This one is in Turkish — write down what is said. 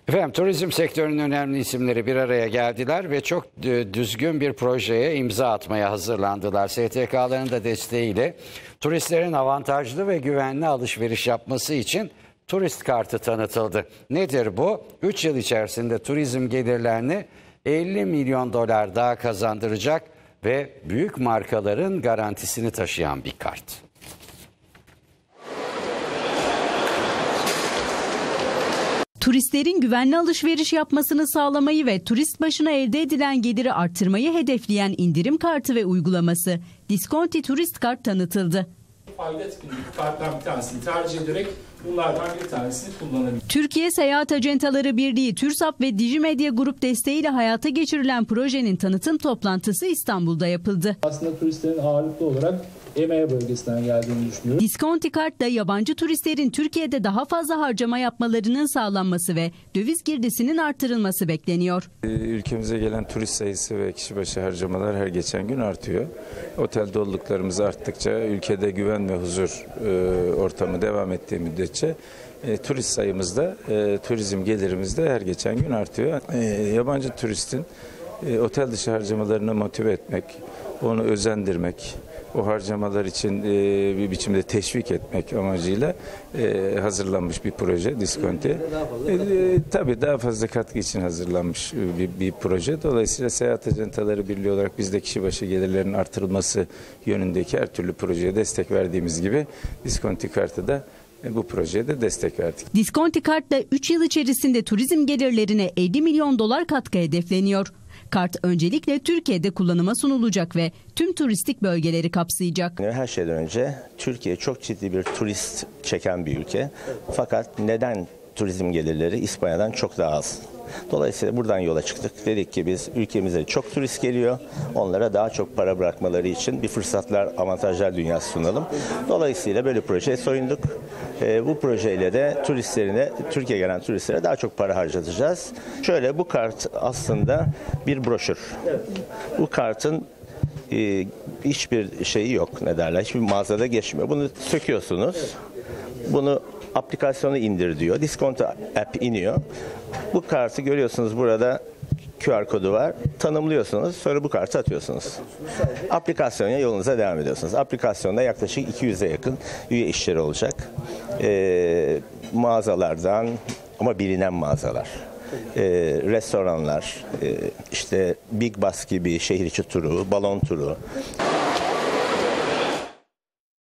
Efendim, turizm sektörünün önemli isimleri bir araya geldiler ve çok düzgün bir projeye imza atmaya hazırlandılar. STK'ların da desteğiyle turistlerin avantajlı ve güvenli alışveriş yapması için turist kartı tanıtıldı. Nedir bu? 3 yıl içerisinde turizm gelirlerini 50 milyon dolar daha kazandıracak ve büyük markaların garantisini taşıyan bir kart. Turistlerin güvenli alışveriş yapmasını sağlamayı ve turist başına elde edilen geliri arttırmayı hedefleyen indirim kartı ve uygulaması Disconti Turist Kart tanıtıldı. Fayda etkinlik karttan bir tanesini tercih ederek bunlardan bir tanesini kullanabilir. Türkiye Seyahat Acentaları Birliği, TÜRSAP ve Dijimedya Grup desteğiyle hayata geçirilen projenin tanıtım toplantısı İstanbul'da yapıldı. Aslında turistlerin ağırlıklı olarak EMEA bölgesinden geldiğini düşünüyorum. Disconti Kart'ta yabancı turistlerin Türkiye'de daha fazla harcama yapmalarının sağlanması ve döviz girdisinin artırılması bekleniyor. Ülkemize gelen turist sayısı ve kişi başı harcamalar her geçen gün artıyor. Otel doluluklarımız arttıkça, ülkede güven ve huzur ortamı devam ettiği müddetçe turist sayımız da, turizm gelirimiz de her geçen gün artıyor. Yabancı turistin otel dışı harcamalarını motive etmek, onu özendirmek, o harcamalar için bir biçimde teşvik etmek amacıyla hazırlanmış bir proje Disconti. Tabii daha fazla katkı için hazırlanmış bir proje. Dolayısıyla Seyahat Acentaları Birliği olarak biz de kişi başı gelirlerinin artırılması yönündeki her türlü projeye destek verdiğimiz gibi Disconti Kartı da bu projeye de destek verdik. Disconti Kart'ta 3 yıl içerisinde turizm gelirlerine 50 milyon dolar katkı hedefleniyor. Kart öncelikle Türkiye'de kullanıma sunulacak ve tüm turistik bölgeleri kapsayacak. Her şeyden önce Türkiye çok ciddi bir turist çeken bir ülke. Fakat neden turizm gelirleri İspanya'dan çok daha az? Dolayısıyla buradan yola çıktık. Dedik ki biz ülkemize çok turist geliyor. Onlara daha çok para bırakmaları için bir fırsatlar, avantajlar dünyası sunalım. Dolayısıyla böyle projeye soyunduk. Bu projeyle de Türkiye'ye gelen turistlere daha çok para harcatacağız. Şöyle, bu kart aslında bir broşür. Bu kartın hiçbir şeyi yok, ne derler, hiçbir mağazada geçmiyor. Bunu söküyorsunuz. Bunu aplikasyonu indir diyor. Disconti app iniyor. Bu kartı görüyorsunuz, burada QR kodu var. Tanımlıyorsunuz. Sonra bu kartı atıyorsunuz. Aplikasyona yolunuza devam ediyorsunuz. Aplikasyonda yaklaşık 200'e yakın üye işleri olacak. Mağazalardan, ama bilinen mağazalar. Restoranlar, işte Big Bus gibi şehir içi turu, balon turu,